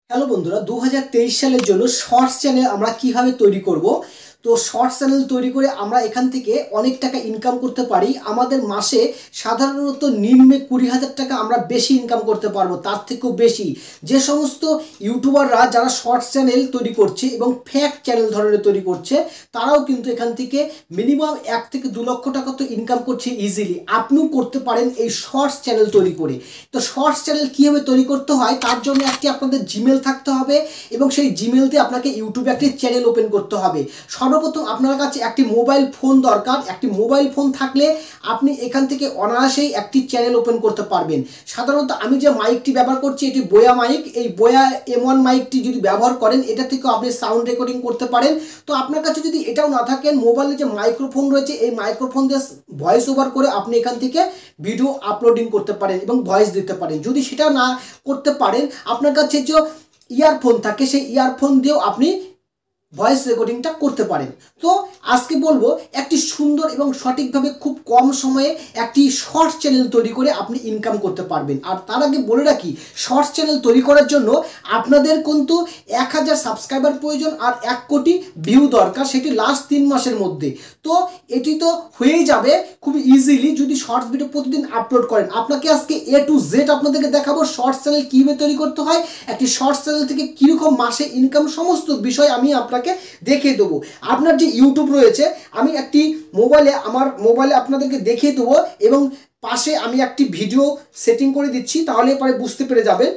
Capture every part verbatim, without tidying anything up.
Hello বন্ধুরা, দু হাজার তেইশ সালের জন্য শর্টস চ্যানেল আমরা কিভাবে তৈরি করব। তো শর্টস চ্যানেল তৈরি করে আমরা এখান থেকে অনেক টাকা ইনকাম করতে পারি। আমাদের মাসে সাধারণত নিম্নে কুড়ি হাজার টাকা আমরা বেশি ইনকাম করতে পারবো, তার থেকেও বেশি। যে সমস্ত ইউটিউবাররা যারা শর্টস চ্যানেল তৈরি করছে এবং ফেক চ্যানেল ধরনের তৈরি করছে, তারাও কিন্তু এখান থেকে মিনিমাম এক থেকে দু লক্ষ টাকা তো ইনকাম করছে ইজিলি। আপনিও করতে পারেন এই শর্টস চ্যানেল তৈরি করে। তো শর্টস চ্যানেল কীভাবে তৈরি করতে হয়, তার জন্য একটি আপনাদের জিমেল থাকতে হবে এবং সেই জিমেল দিয়ে আপনাকে ইউটিউবে একটি চ্যানেল ওপেন করতে হবে। সর্বপ্রথম আপনার কাছে একটি মোবাইল ফোন দরকার। একটি মোবাইল ফোন থাকলে আপনি এখান থেকে অনায়াসেই একটি চ্যানেল ওপেন করতে পারবেন। সাধারণত আমি যে মাইকটি ব্যবহার করছি এটি বোয়া মাইক। এই বোয়া এম ওয়ান মাইকটি যদি ব্যবহার করেন, এটা থেকেও আপনি সাউন্ড রেকর্ডিং করতে পারেন। তো আপনার কাছে যদি এটাও না থাকেন, মোবাইলে যে মাইক্রোফোন রয়েছে এই মাইক্রোফোন দিয়ে ভয়েস ওভার করে আপনি এখান থেকে ভিডিও আপলোডিং করতে পারেন এবং ভয়েস দিতে পারেন। যদি সেটা না করতে পারেন, আপনার কাছে যে ইয়ারফোন থাকে সেই ইয়ারফোন দিয়েও আপনি ভয়েস রেকর্ডিংটা করতে পারেন। তো আজকে বলবো একটি সুন্দর এবং সঠিকভাবে খুব কম সময়ে একটি শর্টস চ্যানেল তৈরি করে আপনি ইনকাম করতে পারবেন। আর তার আগে বলে রাখি, শর্টস চ্যানেল তৈরি করার জন্য আপনাদের কিন্তু এক হাজার সাবস্ক্রাইবার প্রয়োজন আর এক কোটি ভিউ দরকার, সেটি লাস্ট তিন মাসের মধ্যে। তো এটি তো হয়েই যাবে খুব ইজিলি যদি শর্টস ভিডিও প্রতিদিন আপলোড করেন। আপনাকে আজকে এ টু জেড আপনাদেরকে দেখাবো শর্টস চ্যানেল কীভাবে তৈরি করতে হয়, একটি শর্টস চ্যানেল থেকে কীরকম মাসে ইনকাম, সমস্ত বিষয় আমি আপনাকে দেখিয়ে দেবো। আপনার যে ইউটিউব রয়েছে, আমি একটি মোবাইলে আমার মোবাইলে আপনাদেরকে দেখিয়ে দেবো এবং পাশে আমি একটি ভিডিও সেটিং করে দিচ্ছি, তাহলে পরে বুঝতে পেরে যাবেন।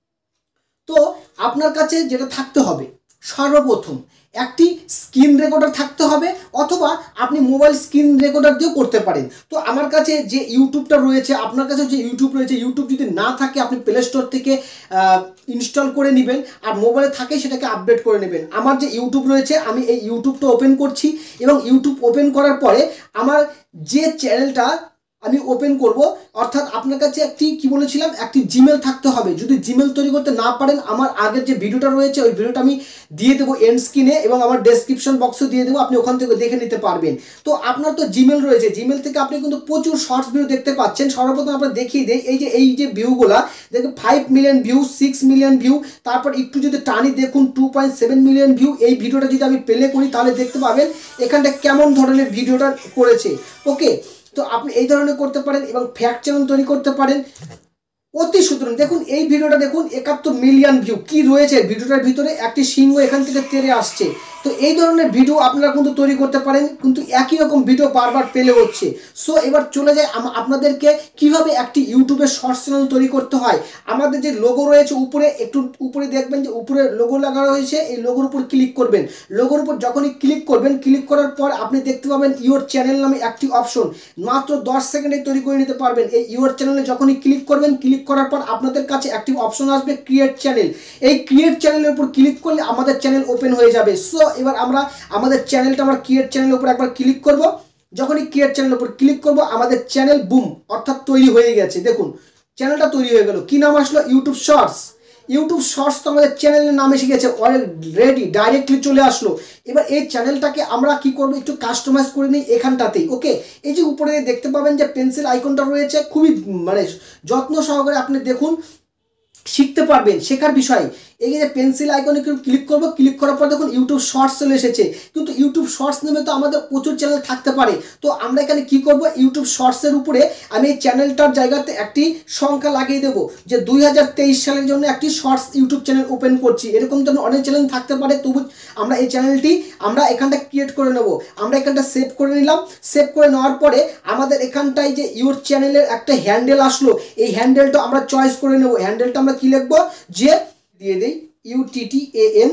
তো আপনার কাছে যেটা থাকতে হবে, সর্বপ্রথম একটি স্ক্রিন রেকর্ডার থাকতে হবে, অথবা আপনি মোবাইল স্ক্রিন রেকর্ডার দিয়েও করতে পারেন। তো আমার কাছে যে ইউটিউবটা রয়েছে, আপনার কাছে যে ইউটিউব রয়েছে, ইউটিউব যদি না থাকে আপনি প্লে স্টোর থেকে ইনস্টল করে নেবেন, আর মোবাইলে থাকে সেটাকে আপডেট করে নেবেন। আমার যে ইউটিউব রয়েছে, আমি এই ইউটিউবটা ওপেন করছি এবং ইউটিউব ওপেন করার পরে আমার যে চ্যানেলটা আমি ওপেন করব, অর্থাৎ আপনার কাছে একটি কি বলেছিলাম একটি জিমেল থাকতে হবে। যদি জিমেল তৈরি করতে না পারেন, আমার আগের যে ভিডিওটা রয়েছে ওই ভিডিওটা আমি দিয়ে দেবো এন্ড স্ক্রিনে এবং আমার ডেসক্রিপশন বক্সে দিয়ে দেবো, আপনি ওখান থেকে দেখে নিতে পারবেন। তো আপনার তো জিমেল রয়েছে, জিমেল থেকে আপনি কিন্তু প্রচুর শর্টস ভিডিও দেখতে পাচ্ছেন। সর্বপ্রথম আমরা দেখিয়ে দিই, এই যে এই যে ভিউগুলা দেখুন, five million view, six million view, তারপর একটু যদি টানি দেখুন two point seven million view. এই ভিডিওটা যদি আমি প্লে করি তাহলে দেখতে পাবেন এখানটা কেমন ধরনের ভিডিওটা করেছে। ওকে, তো আপনি এই ধরনের করতে পারেন এবং ফ্যাক্ট চ্যানেল তৈরি করতে পারেন অতি সুতরাং। দেখুন এই ভিডিওটা দেখুন, একাত্তর মিলিয়ন ভিউ। কি রয়েছে ভিডিওটার ভিতরে, একটি সিংহ এখান থেকে তেড়ে আসছে। তো এই ধরনের ভিডিও আপনারা কিন্তু তৈরি করতে পারেন, কিন্তু একই রকম ভিডিও বারবার পেলে হচ্ছে। সো এবার চলে যায় আপনাদেরকে কিভাবে একটি ইউটিউবে শর্টস চ্যানেল তৈরি করতে হয়। আমাদের যে লোগো রয়েছে উপরে, একটু উপরে দেখবেন যে উপরে লোগো লাগানো হয়েছে, এই লোগোর উপর ক্লিক করবেন। লোগোর উপর যখনই ক্লিক করবেন, ক্লিক করার পর আপনি দেখতে পাবেন ইউর চ্যানেল নামে একটি অপশন, মাত্র দশ সেকেন্ডে তৈরি করে নিতে পারবেন। এই ইউর চ্যানেলে যখনই ক্লিক করবেন, ক্লিক করার পর আপনাদের কাছে একটি অপশন আসবে ক্রিয়েট চ্যানেল। এই ক্রিয়েট চ্যানেলের উপর ক্লিক করলে আমাদের চ্যানেল ওপেন হয়ে যাবে। সো এবার আমরা আমাদের চ্যানেলটা আমরা ক্রিয়েট চ্যানেলের উপর একবার ক্লিক করব। যখনই ক্রিয়েট চ্যানেলের উপর ক্লিক করব, আমাদের চ্যানেল বুম অর্থাৎ তৈরি হয়ে গেছে। দেখুন চ্যানেলটা তৈরি হয়ে গেল। কি নাম আসলো? YouTube shorts. ইউটিউব শর্টস তো আমাদের চ্যানেলের নাম এসে গেছে অলরেডি, ডাইরেক্টলি চলে আসলো। এবার এই চ্যানেলটাকে আমরা কি করব, একটু কাস্টমাইজ করে নিই এখানটাতেই। ওকে, এই যে উপরে দেখতে পাবেন যে পেন্সিল আইকনটা রয়েছে, খুবই মানে যত্ন সহকারে আপনি দেখুন, শিখতে পারবেন, শেখার বিষয়। এই যে পেন্সিল আইকনে ক্লিক করব, ক্লিক করার পর দেখুন ইউটিউব শর্টস চলে এসেছে। কিন্তু ইউটিউব শর্টস নামে তো আমাদের প্রচুর চ্যানেল থাকতে পারে। তো আমরা এখানে কি করব, ইউটিউব শর্টসের উপরে আমি এই চ্যানেলটার জায়গাতে একটি সংখ্যা লাগিয়ে দেবো যে দুই হাজার তেইশ সালের জন্য একটি শর্টস ইউটিউব চ্যানেল ওপেন করছি। এরকম তো অনেক চ্যানেল থাকতে পারে, তবু আমরা এই চ্যানেলটি আমরা এখানটা ক্রিয়েট করে নেব। আমরা এখানটা সেভ করে নিলাম। সেভ করে নেওয়ার পরে আমাদের এখানটায় যে ইউর চ্যানেলের একটা হ্যান্ডেল আসলো, এই হ্যান্ডেলটা আমরা চয়েস করে নেব। হ্যান্ডেলটা আমরা কি লিখবো, যে দিয়ে দেই ইউটিটিএএম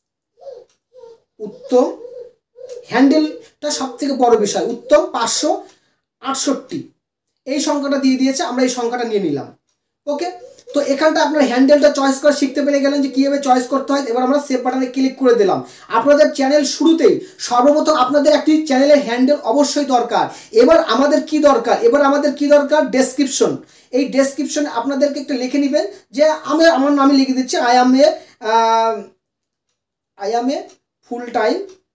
উত্তম। হ্যান্ডেলটা সব থেকে বড় বিষয়, উত্তম পাঁচশো আটষট্টি এই সংখ্যাটা দিয়ে দিয়েছে, আমরা এই সংখ্যাটা নিয়ে নিলাম। ওকে, তো এখানটা আপনার হ্যান্ডেলটা চয়েস করা শিখতে পেরে গেলেন যে কীভাবে চয়েস করতে হয়। এবার আমরা সেভ বাটনে ক্লিক করে দিলাম। আপনাদের চ্যানেল শুরুতেই সর্বপ্রথম আপনাদের একটি চ্যানেলের হ্যান্ডেল অবশ্যই দরকার। এবার আমাদের কি দরকার, এবার আমাদের কি দরকার, ডেসক্রিপশন। এই ডেসক্রিপশনে আপনাদেরকে একটা লিখে নেবেন যে আমি আমার নামে লিখে দিচ্ছি, I am a I am a full time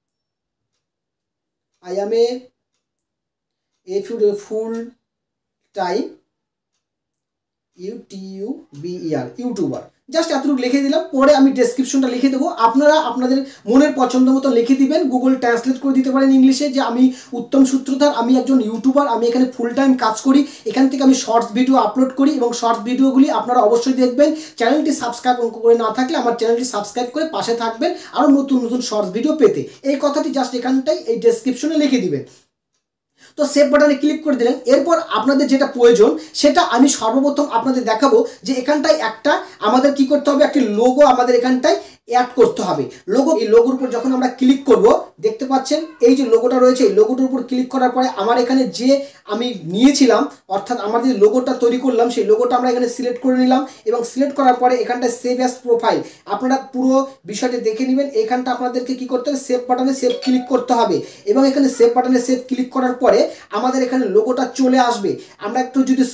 I am a a full time YouTuber, YouTuber. Just এতটুকু লিখে দিলাম, পরে আমি ডেসক্রিপশনটা লিখে দেবো, আপনারা আপনাদের মনের পছন্দ মতো লিখে দিবেন, গুগল ট্রান্সলেট করে দিতে পারেন ইংলিশে যে আমি উত্তম সূত্রধার, আমি একজন ইউটিউবার, আমি এখানে ফুল টাইম কাজ করি, এখান থেকে আমি শর্টস ভিডিও আপলোড করি এবং শর্টস ভিডিওগুলি আপনারা অবশ্যই দেখবেন। চ্যানেলটি সাবস্ক্রাইব করে না থাকলে আমার চ্যানেলটি সাবস্ক্রাইব করে পাশে থাকবেন আরও নতুন নতুন শর্টস ভিডিও পেতে। এই কথাটি জাস্ট এখানটাই এই ডেসক্রিপশনে লিখে দিবেন। তো সেভ বাটনে ক্লিক করে দিলেন। এরপর আপনাদের যেটা প্রয়োজন সেটা আমি সর্বপ্রথম আপনাদের দেখাবো যে এখানটায় একটা আমাদের কি করতে হবে, একটি লোগো আমাদের এখানটায় অ্যাড করতে হবে। লোগো, এই লোগোর উপর যখন আমরা ক্লিক করব, দেখতে পাচ্ছেন এই যে লোগোটা রয়েছে, এই লোগোটার উপর ক্লিক করার পরে আমার এখানে যে আমি নিয়েছিলাম, অর্থাৎ আমার যে লোগোটা তৈরি করলাম সেই লোগোটা আমরা এখানে সিলেক্ট করে নিলাম এবং সিলেক্ট করার পরে এখানটায় সেভ অ্যাজ প্রোফাইল, আপনারা পুরো বিষয়টি দেখে নেবেন। এখানটা আপনাদেরকে কি করতে হবে, সেভ বাটনে সেভ ক্লিক করতে হবে এবং এখানে সেভ বাটনে সেভ ক্লিক করার পরে আমাদের এখানে লোগোটা চলে আসবে। আমরা একটু যদি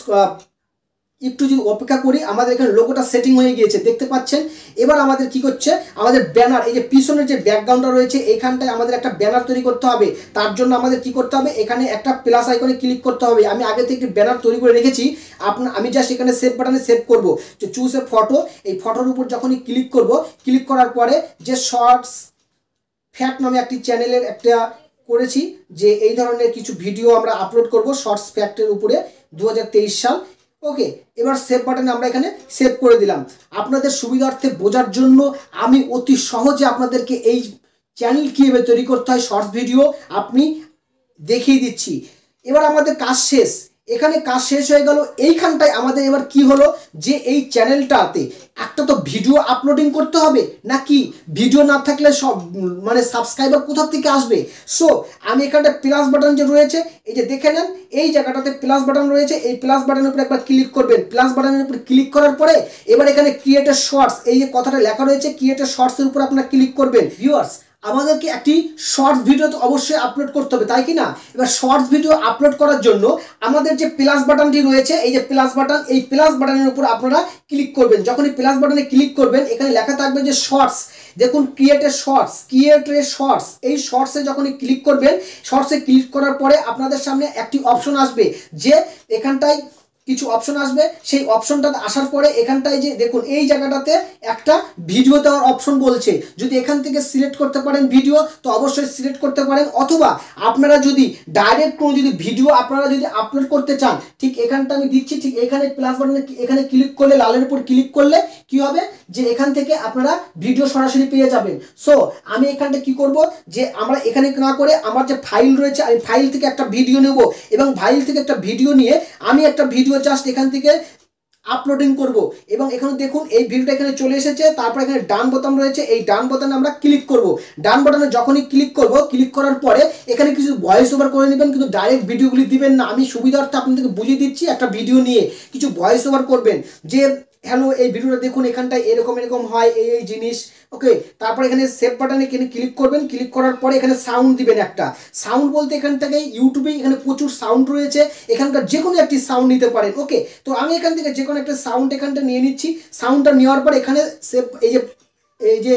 একটু যদি অপেক্ষা করি, আমাদের এখানে লোগোটা সেটিং হয়ে গিয়েছে, দেখতে পাচ্ছেন। এবার আমাদের কি করছে, আমাদের ব্যানার, এই যে পিছনের যে ব্যাকগ্রাউন্ডটা রয়েছে এইখানটায় আমাদের একটা ব্যানার তৈরি করতে হবে। তার জন্য আমাদের কি করতে হবে, এখানে একটা প্লাস আইকনে ক্লিক করতে হবে। আমি আগে থেকে ব্যানার তৈরি করে রেখেছি, আপনার আমি জাস্ট এখানে সেভ বাটনে সেভ করব, যে চুজ এ ফটো, এই ফটোর উপর যখনই ক্লিক করব, ক্লিক করার পরে যে শর্টস ফ্যাক্ট নামে একটি চ্যানেলের একটা করেছি, যে এই ধরনের কিছু ভিডিও আমরা আপলোড করব শর্টস ফ্যাক্টের উপরে দু হাজার তেইশ সাল। ওকে, এবার সেভ বাটনে আমরা এখানে সেভ করে দিলাম। আপনাদের সুবিধার্থে বোঝার জন্য আমি অতি সহজে আপনাদেরকে এই চ্যানেল কীভাবে তৈরি করতে হয় শর্টস ভিডিও আপনি দেখিয়ে দিচ্ছি। এবার আমাদের কাজ শেষ, এখানে কাজ শেষ হয়ে গেল। এইখানটায় আমাদের এবার কি হলো, যে এই চ্যানেলটাতে একটা তো ভিডিও আপলোডিং করতে হবে, নাকি ভিডিও না থাকলে সব মানে সাবস্ক্রাইবার কোথা থেকে আসবে। সো আমি এখানটা প্লাস বাটন যে রয়েছে, এই যে দেখে নেন এই জায়গাটাতে প্লাস বাটন রয়েছে, এই প্লাস বাটনের উপর একবার ক্লিক করবেন। প্লাস বাটনের উপর ক্লিক করার পরে এবার এখানে ক্রিয়েট এ শর্টস, এই যে কথাটা লেখা রয়েছে ক্রিয়েট এ শর্টসের উপর আপনারা ক্লিক করবেন। ভিউয়ার্স, আমাদেরকে একটি শর্টস ভিডিও তো অবশ্যই আপলোড করতে হবে, তাই কি না। এবার শর্টস ভিডিও আপলোড করার জন্য আমাদের যে প্লাস বাটনটি রয়েছে, এই যে প্লাস বাটন, এই প্লাস বাটনের উপর আপনারা ক্লিক করবেন। যখনই প্লাস বাটনে ক্লিক করবেন এখানে লেখা থাকবে যে শর্টস, দেখুন create a shorts, create a shorts, এই শর্টসে যখনই ক্লিক করবেন, শর্টসে ক্লিক করার পরে আপনাদের সামনে একটি অপশন আসবে, যে এখানটায় কিছু অপশন আসবে। সেই অপশনটা আসার পরে এখানটায় যে দেখুন এই জায়গাটাতে একটা ভিডিও দেওয়ার অপশন বলছে, যদি এখান থেকে সিলেক্ট করতে পারেন ভিডিও তো অবশ্যই সিলেক্ট করতে পারেন, অথবা আপনারা যদি ডাইরেক্ট কোনো যদি ভিডিও আপনারা যদি আপলোড করতে চান, ঠিক এখানটা আমি দিচ্ছি, ঠিক এখানে প্লাস বাটনে এখানে ক্লিক করলে, লালের উপর ক্লিক করলে কি হবে, যে এখান থেকে আপনারা ভিডিও সরাসরি পেয়ে যাবেন। সো আমি এখানটা কি করব, যে আমরা এখানে না করে আমার যে ফাইল রয়েছে, আমি ফাইল থেকে একটা ভিডিও নেব এবং ফাইল থেকে একটা ভিডিও নিয়ে আমি একটা ভিডিও জাস্ট এখান থেকে আপলোডিং করব এবং এখানে দেখুন এই ভিডিওটা এখানে চলে এসেছে। তারপর এখানে ডান বোতাম রয়েছে, এই ডান বোতামে আমরা ক্লিক করব। ডান বোতামে যখনই ক্লিক করব, ক্লিক করার পরে এখানে কিছু ভয়েস ওভার করে নেবেন, কিন্তু ডাইরেক্ট ভিডিওগুলি দিবেন না। আমি সুবিধার্থে আপনাদেরকে বুঝিয়ে দিচ্ছি, একটা ভিডিও নিয়ে কিছু ভয়েস ওভার করবেন, যে হ্যালো এই ভিডিওটা দেখুন এখানটায় এরকম এরকম হয় এই এই জিনিস। ওকে, তারপর এখানে সেভ বাটনে এখানে ক্লিক করবেন, ক্লিক করার পরে এখানে সাউন্ড দিবেন একটা। সাউন্ড বলতে এখান থেকে ইউটিউবে এখানে প্রচুর সাউন্ড রয়েছে, এখানকার যে কোনো একটি সাউন্ড নিতে পারেন। ওকে, তো আমি এখান থেকে যে কোনো একটা সাউন্ড এখানটা নিয়ে নিচ্ছি। সাউন্ডটা নেওয়ার পর এখানে সেভ, এই যে এই যে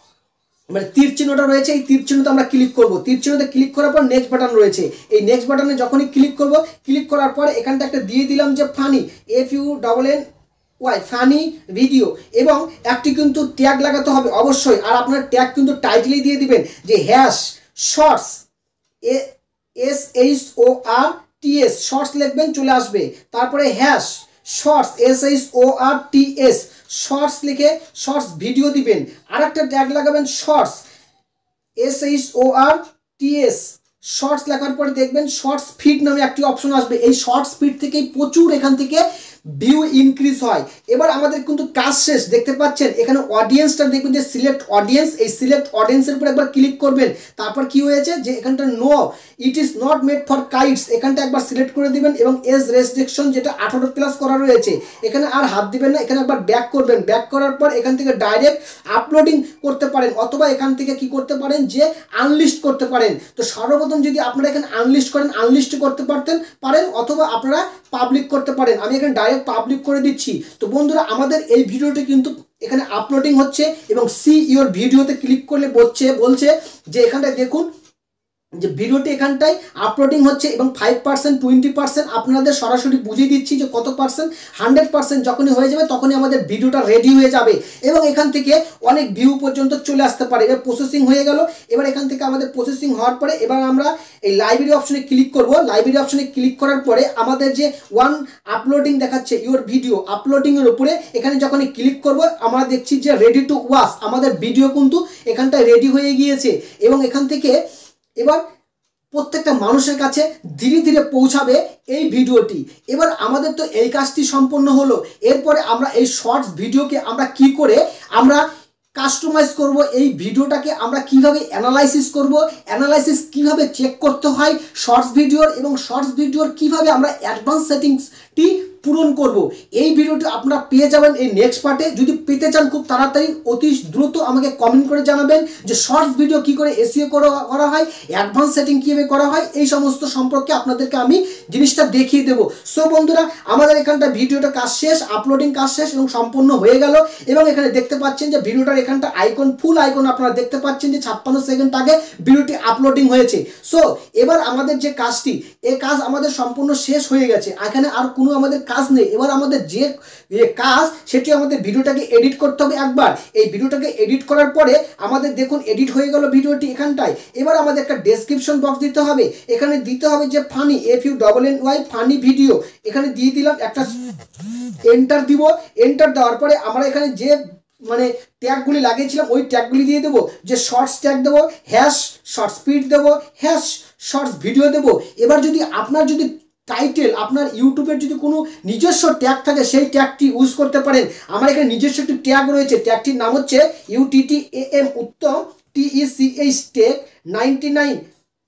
মানে তীর চিহ্নটা রয়েছে, এই তীর চিহ্নতে আমরা ক্লিক করব। তীর চিহ্নতে ক্লিক করার পর নেক্সট বাটন রয়েছে, এই নেক্সট বাটনে যখনই ক্লিক করব, ক্লিক করার পর এখানটা একটা দিয়ে দিলাম যে funny, F U double N Y, funny video, এবং একটি কিন্তু ট্যাগ লাগাতে হবে অবশ্যই। আর আপনার ট্যাগ কিন্তু টাইটেলেই দিয়ে দিবেন যে hash shorts, a S H O R T S, shorts লিখবেন চলে আসবে। তারপরে hash shorts, S H O R T S, shorts লিখে শর্টস ভিডিও দিবেন। আর একটা ট্যাগ লাগাবেন shorts, S H O R T S, shorts লেখার পরে দেখবেন শর্টস ফিড নামে একটি অপশন আসবে। এই শর্টস ফিড থেকেই প্রচুর এখান থেকে ভিউ ইনক্রিজ হয়। এবার আমাদের কিন্তু কাজ শেষ, দেখতে পাচ্ছেন এখানে অডিয়েন্সটা দেখবেন যে সিলেক্ট অডিয়েন্স, এই সিলেক্ট অডিয়েন্সের উপর একবার ক্লিক করবেন। তারপর কি হয়েছে, যে এখানটা no it is not made for kids, এখানটা একবার সিলেক্ট করে দিবেন এবং এজ রেস্ট্রিকশন যেটা আঠারো প্লাস করা রয়েছে এখানে আর হাত দিবেন না, এখানে একবার ব্যাক করবেন। ব্যাক করার পর এখান থেকে ডাইরেক্ট আপলোডিং করতে পারেন, অথবা এখান থেকে কি করতে পারেন, যে আনলিস্ট করতে পারেন। তো সর্বপ্রথম যদি আপনারা এখানে আনলিস্ট করেন, আনলিস্ট করতে পারতেন পারেন, অথবা আপনারা পাবলিক করতে পারেন। আমি এখানে ডাইরেক্ট পাবলিক করে দিচ্ছি। তো বন্ধুরা, আমাদের এই ভিডিওটি কিন্তু এখানে আপলোডিং হচ্ছে এবং সি ইওর ভিডিওতে ক্লিক করলে বলছে বলছে যে এখানটায় দেখুন যে ভিডিওটি এখানটায় আপলোডিং হচ্ছে এবং ফাইভ পার্সেন্ট টোয়েন্টি পার্সেন্ট আপনাদের সরাসরি বুঝিয়ে দিচ্ছি যে কত পার্সেন্ট, হান্ড্রেড পার্সেন্ট যখনই হয়ে যাবে তখনই আমাদের ভিডিওটা রেডি হয়ে যাবে এবং এখান থেকে অনেক ভিউ পর্যন্ত চলে আসতে পারে। এবার প্রসেসিং হয়ে গেল। এবার এখান থেকে আমাদের প্রসেসিং হওয়ার পরে এবার আমরা এই লাইব্রেরি অপশনে ক্লিক করব। লাইব্রেরি অপশনে ক্লিক করার পরে আমাদের যে ওয়ান আপলোডিং দেখাচ্ছে ইউর ভিডিও আপলোডিংয়ের উপরে এখানে যখনই ক্লিক করব আমরা দেখছি যে রেডি টু ওয়াচ, আমাদের ভিডিও কিন্তু এখানটায় রেডি হয়ে গিয়েছে এবং এখান থেকে এবার প্রত্যেকটা মানুষের কাছে ধীরে ধীরে পৌঁছাবে এই ভিডিওটি। এবার আমাদের তো এই কাজটি সম্পন্ন হলো। এরপরে আমরা এই শর্টস ভিডিওকে আমরা কি করে আমরা কাস্টমাইজ করব, এই ভিডিওটাকে আমরা কিভাবে অ্যানালাইসিস করব, অ্যানালাইসিস কিভাবে চেক করতে হয় শর্টস ভিডিওর, এবং শর্টস ভিডিওর কিভাবে আমরা অ্যাডভান্স সেটিংসটি পূরণ করব, এই ভিডিওটি আপনারা পেয়ে যাবেন এই নেক্সট পার্টে। যদি পেতে চান খুব তাড়াতাড়ি অতি দ্রুত আমাকে কমেন্ট করে জানাবেন যে শর্টস ভিডিও কি করে এসইও করা হয়, অ্যাডভান্স সেটিং কীভাবে করা হয়, এই সমস্ত সম্পর্কে আপনাদেরকে আমি জিনিসটা দেখিয়ে দেবো। সো বন্ধুরা, আমাদের এখানটা ভিডিওটা কাজ শেষ, আপলোডিং কাজ শেষ এবং সম্পূর্ণ হয়ে গেল এবং এখানে দেখতে পাচ্ছেন যে ভিডিওটার এখানটা আইকন ফুল আইকন আপনারা দেখতে পাচ্ছেন যে ছাপ্পান্ন সেকেন্ড আগে ভিডিওটি আপলোডিং হয়েছে। সো এবার আমাদের যে কাজটি, এই কাজ আমাদের সম্পূর্ণ শেষ হয়ে গেছে। এখানে আর কোনো আমাদের কাজ নেই। এবার আমাদের যে কাজ সেটি আমাদের ভিডিওটাকে এডিট করতে হবে একবার। এই ভিডিওটাকে এডিট করার পরে আমাদের দেখুন এডিট হয়ে গেল ভিডিওটি এখানটায়। এবার আমাদের একটা ডেসক্রিপশন বক্স দিতে হবে। এখানে দিতে হবে যে funny, F U double N Y funny video, এখানে দিয়ে দিলাম, একটা এন্টার দিব। এন্টার দেওয়ার পরে আমরা এখানে যে মানে ট্যাগগুলি লাগিয়েছিলাম ওই ট্যাগগুলি দিয়ে দেবো। যে শর্টস ট্যাগ দেবো, হ্যাশ শর্ট স্পিড দেবো, হ্যাশ শর্টস ভিডিও দেবো। এবার যদি আপনার যদি টাইটেল আপনার ইউটিউবের যদি কোনো নিজস্ব ট্যাগ থাকে সেই ট্যাগটি ইউজ করতে পারেন। আমার এখানে নিজস্ব একটি ট্যাগ রয়েছে, ট্যাগটির নাম হচ্ছে U T T A M Uttam T E C H tech ninety nine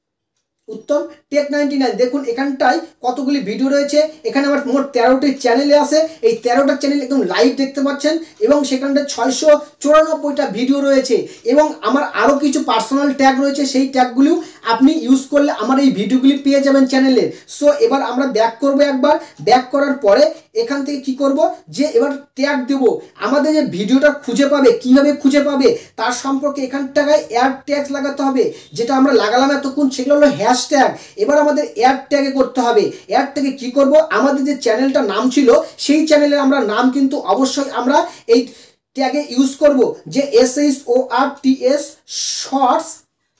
Uttam tech ninety nine. দেখুন এখানটায় কতগুলি ভিডিও রয়েছে। এখানে আমার মোট তেরোটি চ্যানেলে আছে। এই তেরোটা চ্যানেল একদম লাইভ দেখতে পাচ্ছেন এবং সেখানটায় ছয়শো চুরানব্বইটা ভিডিও রয়েছে এবং আমার আরও কিছু পার্সোনাল ট্যাগ রয়েছে, সেই ট্যাগগুলিও আপনি ইউজ করলে আমার এই ভিডিওগুলি পেয়ে যাবেন চ্যানেলের। সো এবার আমরা ব্যাক করব একবার। ব্যাক করার পরে এখান থেকে কি করব যে এবার ট্যাগ দেব। আমাদের যে ভিডিওটা খুঁজে পাবে, কিভাবে খুঁজে পাবে তার সম্পর্কে এখানটায় অ্যাড ট্যাগ লাগাতে হবে। যেটা আমরা লাগালাম এতক্ষণ সেগুলো হলো হ্যাশট্যাগ। এবার আমাদের অ্যাড ট্যাগে করতে হবে। অ্যাড ট্যাগে কি করব, আমাদের যে চ্যানেলটা নাম ছিল সেই চ্যানেলের আমরা নাম কিন্তু অবশ্যই আমরা এই ট্যাগে ইউজ করব, যে S H O R T S shorts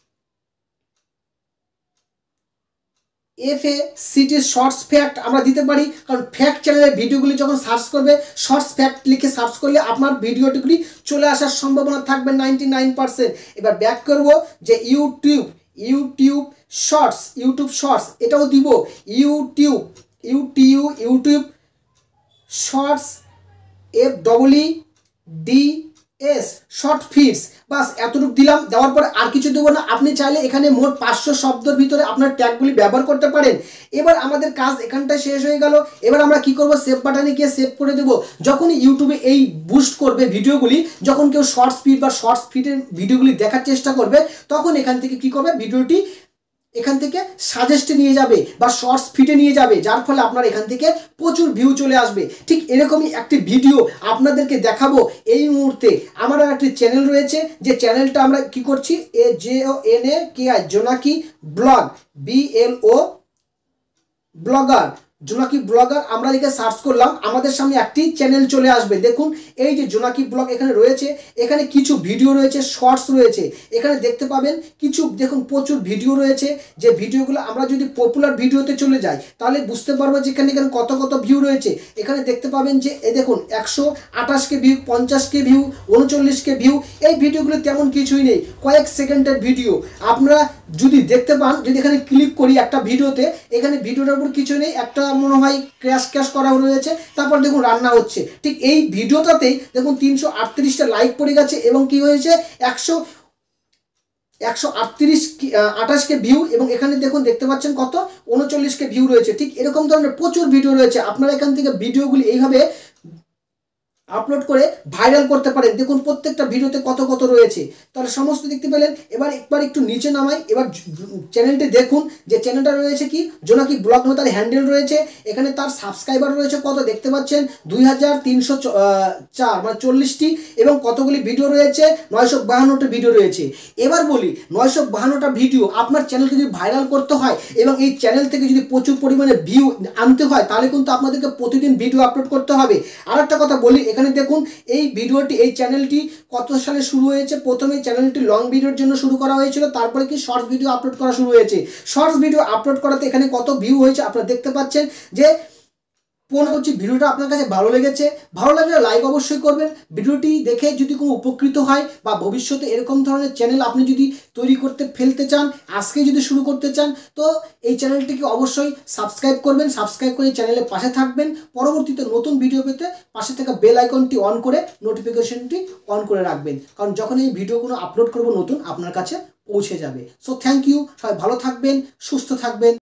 F A C T shorts fact আমরা দিতে পারি। কারণ ফ্যাক্ট চ্যানেলের ভিডিওগুলি যখন সার্চ করবে শর্টস ফ্যাক্ট লিখে সার্চ করলে আপনার ভিডিওটিগুলি চলে আসার সম্ভাবনা থাকবে নাইনটি নাইন পার্সেন্ট। এবার ব্যাক করব যে YouTube YouTube shorts YouTube shorts এটাও দিব, YouTube YouTube YouTube shorts F double E D S short feeds, বাস এতটুকু দিলাম। দেওয়ার পরে আর কিছু দেবো না। আপনি চাইলে এখানে মোট পাঁচশো শব্দের ভিতরে আপনার ট্যাগগুলি ব্যবহার করতে পারেন। এবার আমাদের কাজ এখানটায় শেষ হয়ে গেল। এবার আমরা কি করব, সেভ বাটনে গিয়ে সেভ করে দেবো। যখনই ইউটিউবে এই বুস্ট করবে ভিডিওগুলি, যখন কেউ শর্ট স্পিড বা শর্ট স্পিডের ভিডিওগুলি দেখার চেষ্টা করবে তখন এখান থেকে কি করবে, ভিডিওটি এখান থেকে সাজেস্টে নিয়ে যাবে বা শর্টস ফিডে নিয়ে যাবে, যার ফলে আপনার এখান থেকে প্রচুর ভিউ চলে আসবে। ঠিক এরকমই একটি ভিডিও আপনাদেরকে দেখাবো এই মুহূর্তে। আমার একটি চ্যানেল রয়েছে, যে চ্যানেলটা আমরা কি করছি, A J O N A K I Jonaki blog, B L O blogger, Jonaki blogger আমরা লিখে সার্চ করলাম, আমাদের সামনে একটি চ্যানেল চলে আসবে। দেখুন এই যে জোনাকি ব্লগ এখানে রয়েছে, এখানে কিছু ভিডিও রয়েছে, শর্টস রয়েছে, এখানে দেখতে পাবেন কিছু, দেখুন প্রচুর ভিডিও রয়েছে। যে ভিডিওগুলো আমরা যদি পপুলার ভিডিওতে চলে যাই তাহলে বুঝতে পারবো যে এখানে এখানে কত কত ভিউ রয়েছে। এখানে দেখতে পাবেন যে এ দেখুন একশো আঠাশ কে ভিউ, পঞ্চাশ কে ভিউ, উনচল্লিশ কে ভিউ। এই ভিডিওগুলো তেমন কিছুই নেই, কয়েক সেকেন্ডের ভিডিও। আপনারা যদি দেখতে পান, যদি এখানে ক্লিক করি একটা ভিডিওতে, এখানে ভিডিওটার উপর কিছু নেই, একটা মনে হয় ক্র্যাশ ক্র্যাশ করা রয়েছে, তারপর দেখুন রান্না হচ্ছে। ঠিক এই ভিডিওটাতেই দেখুন তিনশো আটত্রিশটা লাইক পড়ে গেছে এবং কি হয়েছে একশো একশো আটত্রিশ আঠাশ কে ভিউ এবং এখানে দেখুন দেখতে পাচ্ছেন কত উনচল্লিশ কে ভিউ রয়েছে। ঠিক এরকম ধরনের প্রচুর ভিডিও রয়েছে। আপনারা এখান থেকে ভিডিওগুলি এইভাবে আপলোড করে ভাইরাল করতে পারেন। দেখুন প্রত্যেকটা ভিডিওতে কত কত রয়েছে, তাহলে সমস্ত দেখতে পেলেন। এবার একবার একটু নিচে নামাই, এবার চ্যানেলটি দেখুন যে চ্যানেলটা রয়েছে কি জোনাকি ব্লগ নামে তার হ্যান্ডেল রয়েছে। এখানে তার সাবস্ক্রাইবার রয়েছে কত দেখতে পাচ্ছেন, দুই হাজার তিনশো চার মানে চল্লিশটি, এবং কতগুলি ভিডিও রয়েছে, নয়শো বাহান্নটা ভিডিও রয়েছে। এবার বলি নয়শো বাহান্নটা ভিডিও আপনার চ্যানেলকে যদি ভাইরাল করতে হয় এবং এই চ্যানেল থেকে যদি প্রচুর পরিমাণে ভিউ আনতে হয়, তাহলে কিন্তু আপনাদেরকে প্রতিদিন ভিডিও আপলোড করতে হবে। আর একটা কথা বলি, এখানে দেখুন এই ভিডিওটি, এই চ্যানেলটি কত সালে শুরু হয়েছে। প্রথমে চ্যানেলটি লং ভিডিওর জন্য শুরু করা হয়েছিল, তারপরে কি শর্টস ভিডিও আপলোড করা শুরু হয়েছে। শর্টস ভিডিও আপলোড করাতে এখানে কত ভিউ হয়েছে আপনারা দেখতে পাচ্ছেন। যে মনে করছি ভিডিওটা আপনার কাছে ভালো লেগেছে, ভালো লাগলে লাইক অবশ্যই করবেন। ভিডিওটি দেখে যদি কোনো উপকৃত হয় বা ভবিষ্যতে এরকম ধরনের চ্যানেল আপনি যদি তৈরি করতে ফেলতে চান, আজকে যদি শুরু করতে চান, তো এই চ্যানেলটিকে অবশ্যই সাবস্ক্রাইব করবেন। সাবস্ক্রাইব করে চ্যানেলের পাশে থাকবেন। পরবর্তীতে নতুন ভিডিও পেতে পাশে থাকা বেল আইকনটি অন করে নোটিফিকেশনটি অন করে রাখবেন, কারণ যখন এই ভিডিও কোনো আপলোড করব নতুন, আপনার কাছে পৌঁছে যাবে। সো থ্যাংক ইউ, সবাই ভালো থাকবেন, সুস্থ থাকবেন।